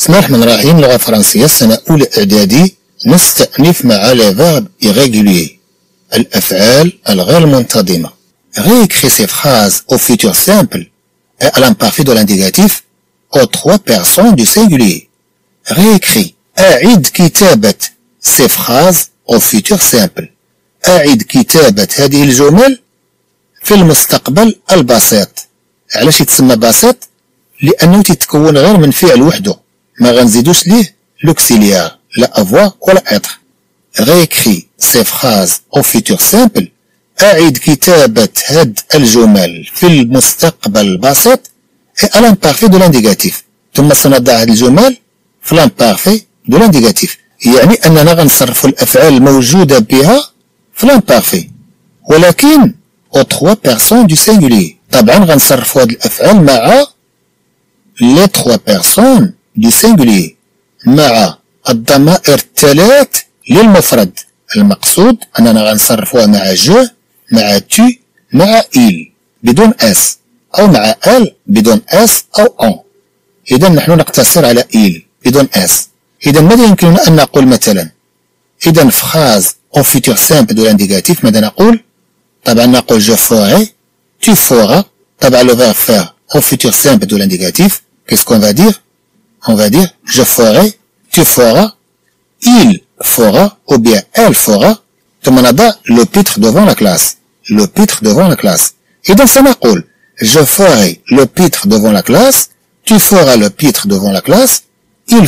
بسم الله الرحمن الرحيم. لغة فرنسية السنة الأولى إعدادي. نستأنف مع les verbes irréguliers الأفعال الغير منتظمة. Réécris ces phrases au futur simple et à l'imparfait de l'indicatif aux trois personnes du singulier. Réécris. أعد كتابة ces phrases au futur simple. أعد كتابة هذه الجمل في المستقبل البسيط. علاش يتسمى بسيط؟ لأنه تتكون غير من فعل وحده، ما غنزيدوش ليه l'auxiliaire لا avoir ولا être. Réécris ces phrases au futur simple. أعد كتابة هاد الجمل في المستقبل البسيط et à l'imparfait de l'indicatif. ثم سنضع هاد الجمل في l'imparfait de l'indicatif. يعني أننا غنصرفوا الأفعال الموجودة بها في l'imparfait، ولكن aux trois personnes du singulier. طبعا غنصرفوا هاد الأفعال مع les trois personnes du singulier، مع الضمائر الثلاث للمفرد. المقصود أننا غنصرفوها مع جو، مع tu، مع il بدون اس، أو مع elle بدون اس أو on. إذا نحن نقتصر على il بدون اس. إذا ماذا يمكننا أن نقول مثلا؟ إذا في phrase au futur simple de l'indicatif ماذا نقول؟ طبعا نقول je ferai، tu feras. طبعا le verbe faire au futur simple de l'indicatif, qu'est-ce qu'on va dire? On va dire je ferai, tu feras, il fera ou bien elle fera. ثم نضع le pitre devant la classe. Le pitre devant la classe. إذا سنقول je ferai le pitre devant la classe, tu feras le pitre devant la classe, il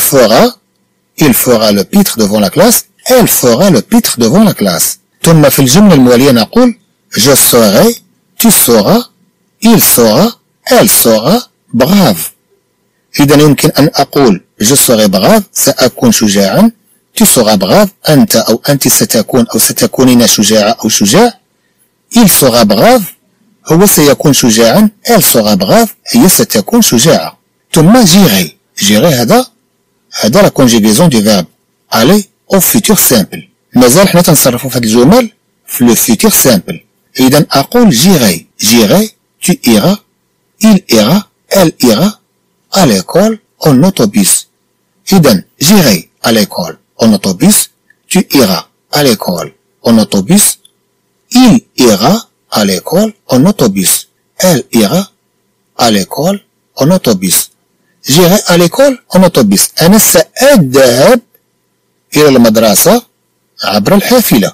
fera le pitre devant la classe, elle fera le pitre devant la classe. ثم في الجملة الموالية نقول je serai, tu sauras, il saura, elle saura brave. إذا يمكن أن أقول je serai brave، سأكون شجاعا. tu seras brave، أنت أو أنت ستكون أو ستكونين شجاعة أو شجاع. il sera brave، هو سيكون شجاعا. elle sera brave، هي ستكون شجاعة. ثم j'irai هذا la conjugaison du verbe aller au futur simple. مازال حنا تنصرفو في هاد الجمل في le futur simple. إذا أقول j'irai، tu iras، il ira، elle ira à l'école en autobus. إذا j'irai à l'école en autobus، tu iras à l'école en autobus، il ira à l'école en autobus، elle ira à l'école en autobus. j'irai à l'école en autobus. أنا سأذهب إلى المدرسة عبر الحافلة.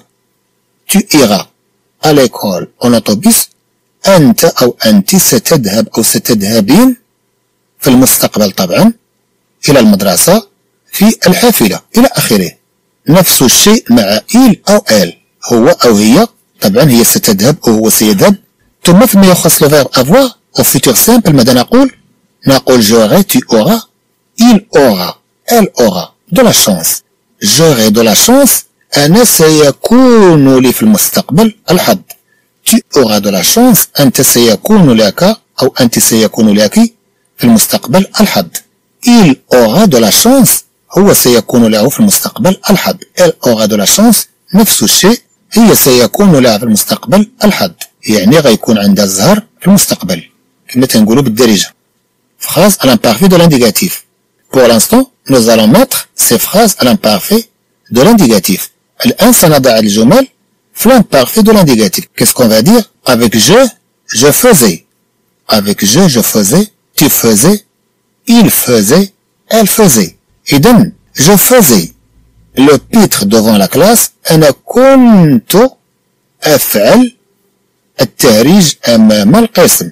tu iras à l'école en autobus. أنت أو أنت ستذهب أو ستذهبين في المستقبل طبعا إلى المدرسة في الحافلة إلى آخره. نفس الشيء مع il أو elle، هو أو هي. طبعا هي ستذهب أو هو سيذهب. ثم فيما يخص le verbe avoir au futur simple ماذا نقول؟ نقول j'aurai، tu auras، il aura، elle aura de la chance. j'aurai de la chance، أنا سيكون لي في المستقبل الحظ. tu auras de la chance، أنت سيكون لك أو أنت سيكون لك في المستقبل الحظ. il aura de la chance، هو سيكون له في المستقبل الحظ. elle aura de la chance، نفس الشيء هي سيكون لها في المستقبل الحظ. يعني غيكون عندها الزهر في المستقبل كما تنقولوا بالدارجة. phrase à l'imparfait de l'indicatif. Pour l'instant, nous allons mettre ces phrases à l'imparfait de l'indicatif. الآن سنضع الجمل في l'imparfait de l'indicatif. Qu'est-ce qu'on va dire? Avec je faisais. Avec je faisais, tu faisais, il faisait, elle faisait. إذن je faisais le pitre devant la classe. أنا كنت أفعل التهريج أمام القسم.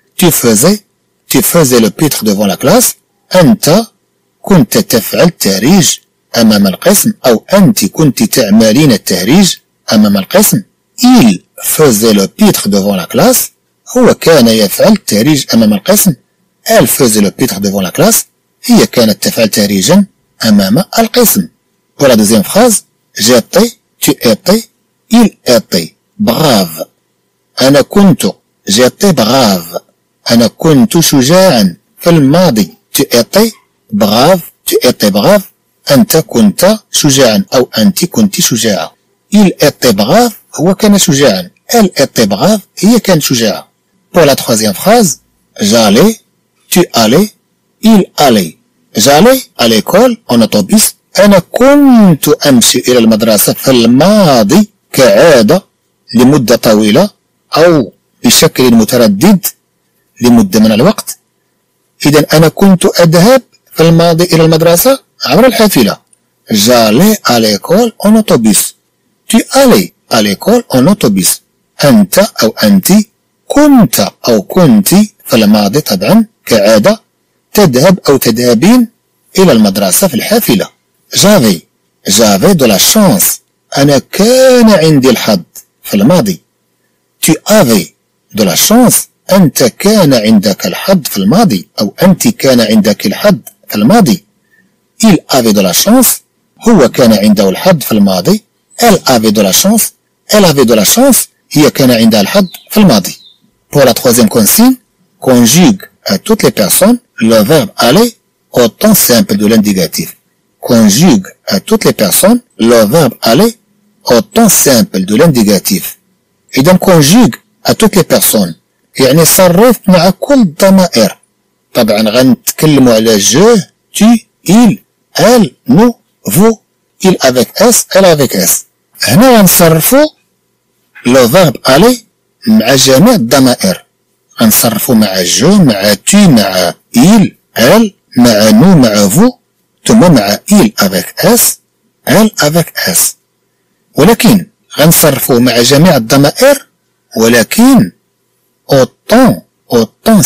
tu faisais le pitre devant la classe. أنت كنت تفعل التهريج أمام القسم، أو أنت كنت تعملين التهريج أمام القسم. il faisait le pitre devant la classe، هو كان يفعل التهريج أمام القسم. elle faisait le pitre devant la classe، هي كانت تفعل تهريجا أمام القسم. pour la deuxième phrase j'étais، tu étais، il était brave. أنا كنت j'étais brave، أنا كنت شجاعا في الماضي. tu étais brave، tu étais brave، أنت كنت شجاعا أو أنت كنت شجاعة. il était brave، هو كان شجاعا. elle était brave، هي كانت شجاعة. pour la troisième phrase j'allais، tu allais، il allait. j'allais à l'école en autobus. أنا كنت أمشي إلى المدرسة في الماضي كعادة لمدة طويلة أو بشكل متردد لمدة من الوقت. إذا أنا كنت أذهب في الماضي إلى المدرسة عبر الحافلة. j'allais à l'école en autobus. tu allais à l'école en autobus. أنت أو أنت كنت أو كنت في الماضي طبعا كعادة تذهب أو تذهبين إلى المدرسة في الحافلة. j'avais de la chance. أنا كان عندي الحظ في الماضي. tu avais de la chance. أنت كان عندك الحظ في الماضي أو أنت كان عندك الحظ في الماضي. il avait de la chance. هو كان عنده الحظ في الماضي. elle avait de la chance. elle avait de la chance. هي كان عندها الحظ في الماضي. pour la troisième consigne, conjugue à toutes les personnes le verbe aller au temps simple de l'indicatif. conjugue à toutes les personnes le verbe aller au temps simple de l'indicatif. إذا conjugue à toutes les personnes يعني صرف مع كل الضمائر. طبعا غنتكلموا على je, tu, il, elle, nous, vous, il avec s, elle avec s. هنا غنصرفوا لو فيرب aller مع جميع الضمائر. غنصرفوا مع je مع tu مع il, elle مع nous مع vous ثم مع il avec s, elle avec s. ولكن غنصرفوا مع جميع الضمائر ولكن au temps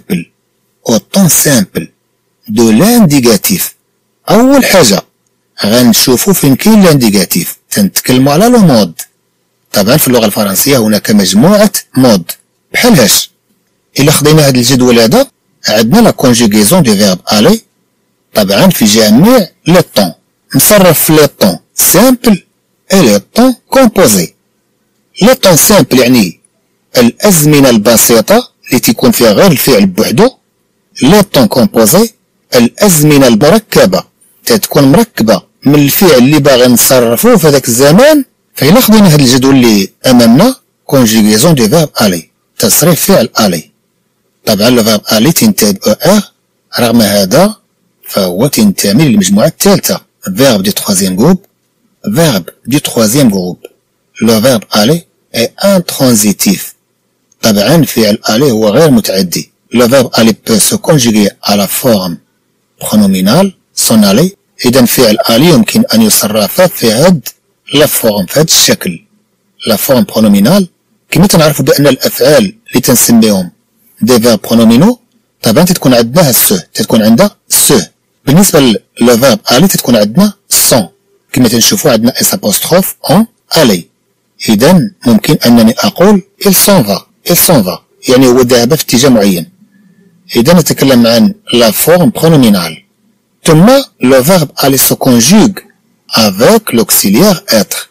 simple de l'indicatif. أول حاجة غنشوفوا فين كاين لانديكاتيف. تنتكلموا على لو مود. طبعا في اللغة الفرنسية هناك مجموعة مود بحال هاش. إلا خدينا هاد الجدول هذا عندنا لا كونجوغيزون دو فيرب aller طبعا في جميع لي طون مصرف في لي طون سامبل اي لي طون كومبوزي. لي طون سامبل يعني الأزمنة البسيطة اللي تيكون فيها غير الفعل بوحدو. لي طون كومبوزي الأزمنة المركبة تتكون مركبة من الفعل اللي باغي نصرفوه في هذاك الزمان. فإلا خدينا هاد الجدول اللي أمامنا كونجوغيزون دو فيرب aller تصريف فعل aller. طبعا لو فيرب aller تنتهي ب رغم هذا فهو تنتمي للمجموعة الثالثة verbe du troisième groupe. verbe du troisième groupe. le verbe aller est intransitif. طبعا فعل aller هو غير متعدي. le verbe aller peut se conjuguer à la forme pronominale s'en aller. إذا فعل aller يمكن أن يصرف في هاد لا فورم في هاد الشكل لا فورم برونومينال. كما تنعرفوا بأن الأفعال اللي تنسميهم دي فيرب برونومينو طبعا تتكون عندنا سو تتكون عندها سو. بالنسبة لو فيرب aller تتكون عندنا سون كما تنشوفوا عندنا اس ابوستروف اون aller. إذا ممكن أنني أقول il s'en va يعني هو ذهب في اتجاه معين. إذا نتكلم عن لا فورم برونومينال. ثم le verbe aller se conjugue avec l'auxiliaire être.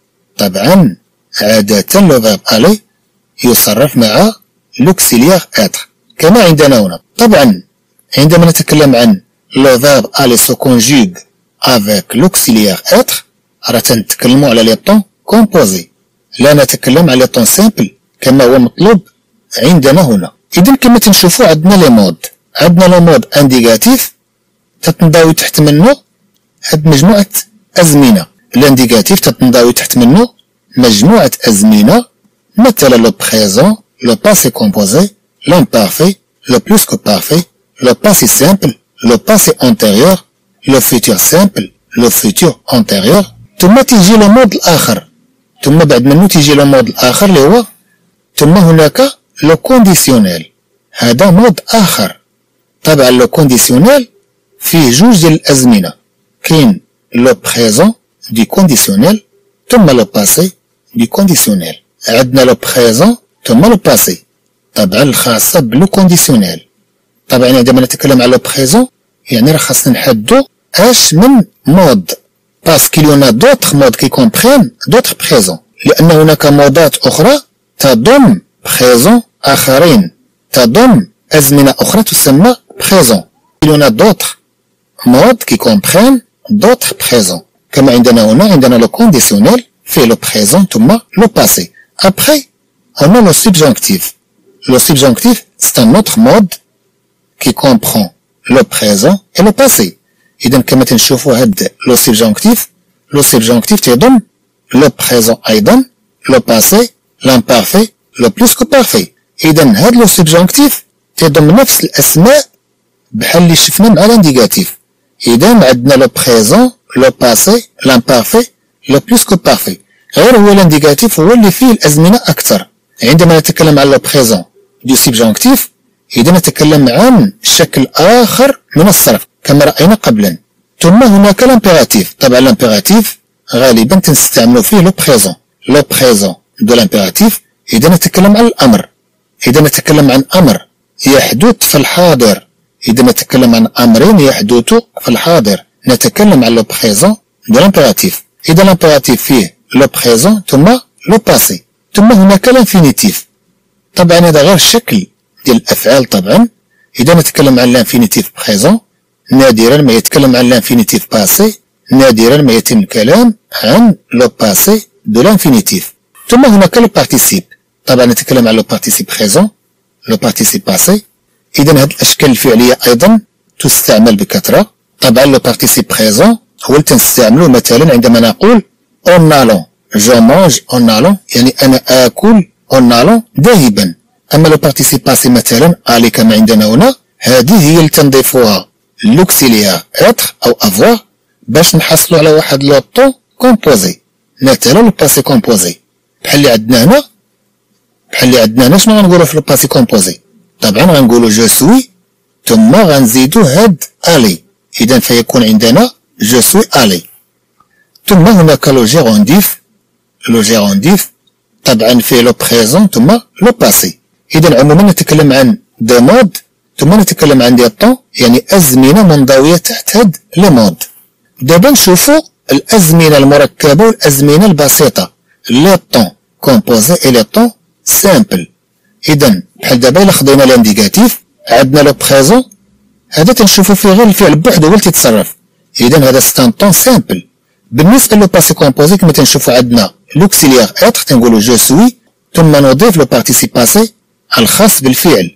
طبعا عادة le verbe aller يصرف مع l'auxiliaire être كما عندنا هنا. طبعا عندما نتكلم عن le verbe aller se conjugue avec l'auxiliaire être راه تنتكلموا على لي طون كومبوزي لا نتكلم على لي طون سامبل كما هو مطلوب عندنا هنا. إذا كما تنشوفوا عندنا لي مود. عندنا لو مود انديكاتيف تتنضوي تحت منه هاد مجموعة أزمنة. الانديكاتيف تتنضوي تحت منه مجموعة أزمنة مثلا لو بريزون لو باسي كومبوزي l'imparfait le plus que parfait le passé simple le passé antérieur le futur simple le futur antérieur. ثم تيجي لو مود الآخر. ثم بعد منه تيجي لو مود الآخر اللي هو ثم هناك لو كونديسيونيل. هذا مود آخر. طبعا لو كونديسيونيل فيه جوج ديال الأزمنة. كاين لو بريزون دي كونديسيونيل ثم لو باسي دي كونديسيونيل. عندنا لو بريزون ثم لو باسي طبعا الخاصة بلو كونديسيونيل. طبعا عندما نتكلم على لو بريزون يعني راه خاصنا نحددو اش من مود باسكو ليونا دوطخ مود كي كومبرين دوطخ بريزون لأن هناك مودات أخرى تضم بريزون آخرين تضم أزمنة أخرى تسمى بريزون. ليونا دوطخ مود qui comprennent d'autres présents. كما عندنا هنا عندنا le conditionnel fait le présent ثم le passé. Après on a le subjonctif. Le subjonctif c'est un autre mode qui comprend لو بريزون اي لو باسي. اذا كما تنشوفوا هاد لو سبجونكتيف تيضم لو بريزون ايضا، لو باسي، لامبارفي، لو بلوس كو بارفي. اذا هاد لو سبجونكتيف تيضم نفس الاسماء بحال اللي شفنا مع لانديكاتيف. اذا عندنا لو بريزون، لو باسي، لامبارفي، لو بلوس كو بارفي. غير هو لانديكاتيف هو اللي فيه الازمنه اكثر. عندما نتكلم عن لو بريزون دو سبجونكتيف اذا نتكلم عن شكل اخر من الصرف كما راينا قبلا. ثم هناك لامبيراتيف. طبعا لامبيراتيف غالبا تنستعملوا فيه لو بريزون دو لامبيراتيف اذا نتكلم عن الامر. اذا نتكلم عن امر يحدث في الحاضر، اذا نتكلم عن امر يحدث في الحاضر نتكلم عن لو بريزون دو لامبيراتيف. اذا لامبيراتيف فيه لو بريزون ثم لو باسي. ثم هناك لانفينيتيف. طبعا هذا غير شكل ديال الافعال. طبعا اذا نتكلم عن لانفينيتيف بريزون نادرا ما يتكلم عن لانفينيتيف باسي، نادرا ما يتم الكلام عن لو باسي دو لانفينيتيف. ثم هناك لو بارتيسيب. طبعا نتكلم عن لو بارتيسيب بريزون، لو بارتيسيب باسي. اذا هذه الاشكال الفعليه ايضا تستعمل بكثره. طبعا لو بارتيسيب بريزون هو اللي تنستعملوه مثلا عندما نقول اون الون، جو مانج اون الون، يعني انا اكل اون الون ذاهبا. اما لو بارتيسيب باسي مثلا الي كما عندنا هنا، هذه هي اللي تنضيفوها لوكسيليار اتر او افوار باش نحصلوا على واحد لو طون كومبوزي. مثلا لو باسي كومبوزي بحال اللي عندنا هنا شنو غنقولوا في لو باسي كومبوزي؟ طبعا غنقولوا جو سوي ثم غنزيدوا هاد الي. اذا فيكون عندنا جو سوي الي. ثم هناك لو جيرونديف طبعا فيه لو بريزون ثم لو باسي. اذا عموما نتكلم عن دي مود ثم نتكلم عن دي طون، يعني ازمنه منضويه تحت هاد لي مود. دابا نشوفوا الازمنه المركبه والازمنه البسيطه، لي طون كومبوزي اي لي طون سامبل. اذا بحال دابا الا خدينا لانديكاتيف عندنا لو بريزون، هذا تنشوفوا فيه غير الفعل بوحدو هو اللي تيتصرف. اذا هذا سي ان طون سامبل. بالنسبه لو باسي كومبوزي كما تنشوفوا عندنا لوكسيليار اتر تنقولوا جو سوي ثم نضيف لو بارتيسيب باسي الخاص بالفعل.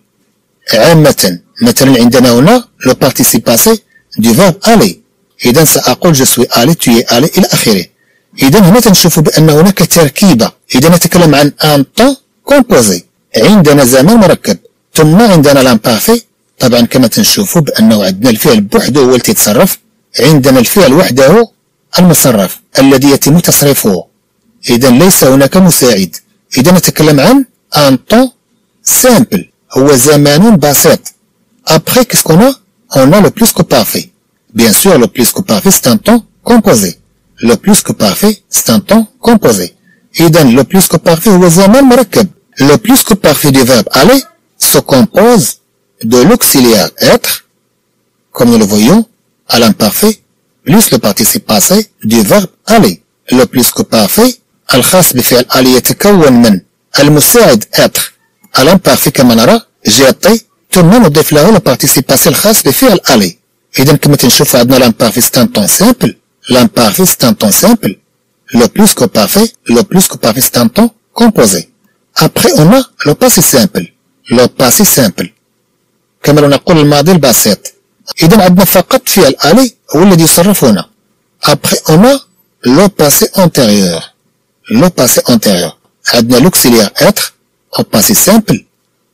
عامة مثلا عندنا هنا لو بارتيسيب باسي دو فيرب الي. اذا ساقول جو سوي الي، تو اي الي الى اخره. اذا هنا تنشوفوا بان هناك تركيبه. اذا نتكلم عن ان طون كومبوزي عندنا زمان مركب ثم عندنا لامبارفي. طبعا كما تنشوفوا بانه عندنا الفعل بوحده هو اللي تيتصرف، عندنا الفعل وحده المصرف الذي يتم تصريفه. اذا ليس هناك مساعد. اذا نتكلم عن ان طون سامبل هو زمان بسيط. Après, qu'est-ce qu'on a? On a le plus que parfait. Bien sûr, le plus que parfait, c'est un temps composé. Le plus que parfait, c'est un temps composé. إذن le plus que parfait هو زمان مركب. Le plus que parfait du verbe aller se compose de l'auxiliaire être, comme nous le voyons, à l'imparfait, plus le participe passé du verbe aller. Le plus que parfait الخاص بفعل aller يتكون من المساعد être à l'imparfait كما نرى جيطي ثم نضيف له لو بارتيسيب باسي الخاص بفعل الي. اذا كما تنشوفوا عندنا لامبارفي سي ان طون سامبل، لامبارفي سي ان طون سامبل، لو بلوس كو بارفي سي ان طون كومبوزي. ابخي اون ا لو باسي سامبل، لو باسي سامبل كما لو نقول الماضي البسيط. اذا عندنا فقط فعل الي هو الذي يصرف هنا. ابخي اون ا لو باسي انتيريور، لو باسي انتيريور عندنا لوكسيليير اتر او باسي سامبل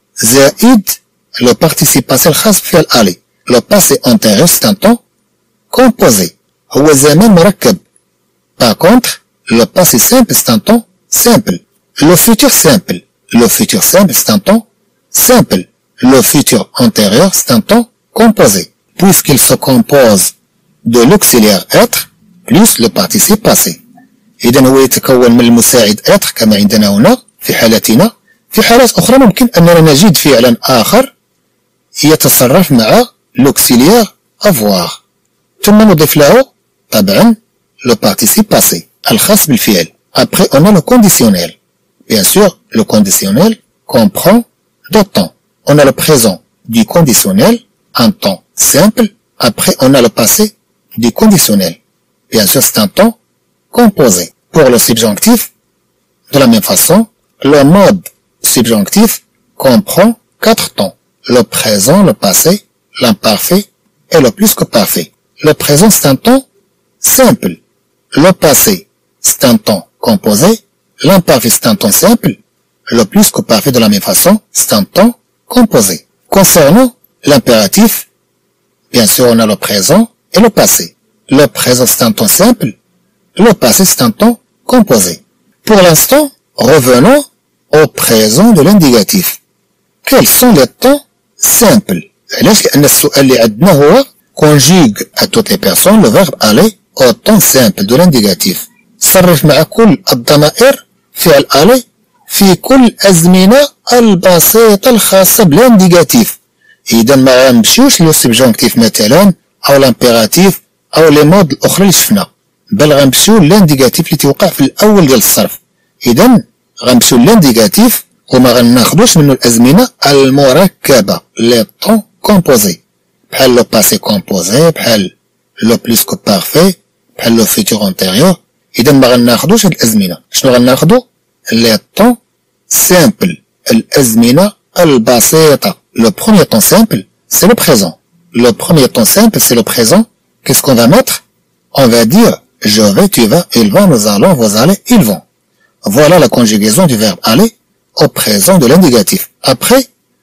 زائد le participe passé الخاص بفعل aller. Le passé antérieur c'est un temps composé هو زمان مركب. Par contre le passé simple c'est un temps simple. Le futur simple c'est un temps simple. Le futur antérieur c'est un temps composé puisqu'il se compose de l'auxiliaire être plus le participe passé. إذن هو يتكون من المساعد être كما عندنا هنا في حالتنا. في حالات أخرى ممكن أننا نجد فعلا آخر يتصرف مع l'auxiliaire avoir ثم نضيف له طبعا le participe passé الخاص بالفعل. Après on a le conditionnel. Bien sûr le conditionnel comprend deux temps. On a le présent du conditionnel, un temps simple. Après on a le passé du conditionnel. Bien sûr c'est un temps composé. Pour le subjonctif, de la même façon, le mode subjonctif comprend quatre temps. Le présent, le passé, l'imparfait, est le plus que parfait. Le présent c'est un temps simple. Le passé c'est un temps composé. L'imparfait c'est un temps simple. Le plus que parfait de la même façon, c'est un temps composé. Concernant l'impératif, bien sûr on a le présent et le passé. Le présent c'est un temps simple. Le passé c'est un temps composé. Pour l'instant, revenons au présent de l'indicatif. Quels sont les temps simples? علاش لأن السؤال اللي عندنا هو conjugue à toutes les personnes le verbe aller au temps simple de l'indicatif. صرف مع كل الضمائر فعل aller في كل الأزمنة البسيطة الخاصة بالانديكاتيف. إذا ما غنمشيوش لو سبجونكتيف مثلا أو لامبيراتيف أو لي مود الأخرى اللي شفنا، بل غنمشيو للانديكاتيف اللي تيوقع في الأول ديال الصرف. إذا غنمشيو للانديكاتيف وما غناخدوش منه الأزمنة المركبة لي طون كومبوزي بحال لو باسي كومبوزي، بحال لو بلوس كو بارفي، بحال لو فيتور انتيريور. إذا ما غناخدوش هاد الأزمنة. شنو غناخدو؟ لي طون سامبل، الأزمنة البسيطة. Le premier temps simple, c'est le présent. Le premier temps simple, c'est le présent. Qu'est-ce qu'on va mettre? On va dire je vais, tu vas, il va, nous allons, vous allez, ils vont. Voilà la conjugaison du verbe aller au présent de l'indicatif. Après,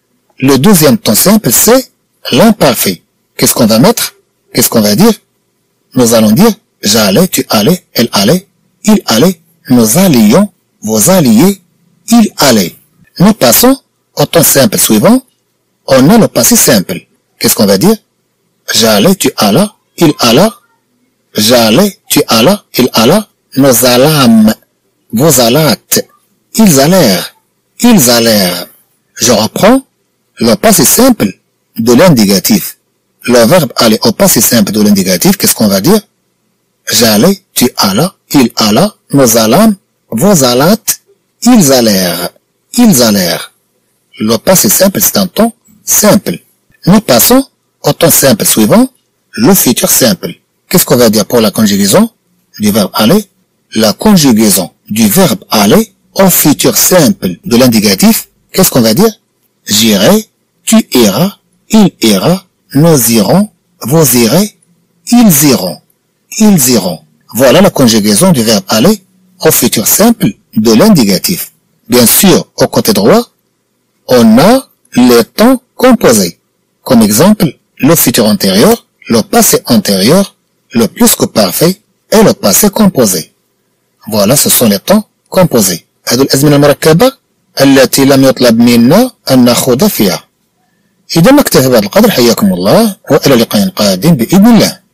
le deuxième temps simple, c'est l'imparfait. Qu'est-ce qu'on va mettre? Qu'est-ce qu'on va dire? Nous allons dire j'allais, tu allais, elle allait, il allait, nous allions, vous alliez, il allait. Nous passons au temps simple suivant. On a le passé simple. Qu'est-ce qu'on va dire? J'allais, tu allas, il alla. J'allais, tu allas, il alla. Nous allâmes, vous allâtes, ils allèrent, ils allèrent. Je reprends le passé simple de l'indicatif. Le verbe aller au passé simple de l'indicatif, qu'est-ce qu'on va dire? J'allais, tu allas, il alla. Nous allâmes, vous allâtes, ils allèrent, ils allèrent. Le passé simple, c'est un temps simple. Nous passons au temps simple suivant, le futur simple. Qu'est-ce qu'on va dire pour la conjugaison du verbe aller? La conjugaison du verbe aller au futur simple de l'indicatif, qu'est-ce qu'on va dire? J'irai, tu iras, il ira, nous irons, vous irez, ils iront, ils iront. Voilà la conjugaison du verbe aller au futur simple de l'indicatif. Bien sûr, au côté droit, on a les temps composés. Comme exemple, le futur antérieur, le passé antérieur, le plus que parfait et le passé composé. Voilà, ce sont les temps composés. هذو الأزمنة المركبة التي لم يطلب منا أن نخوض فيها. إذا ما اكتفى بهذا القدر، حياكم الله وإلى لقاء قادم بإذن الله.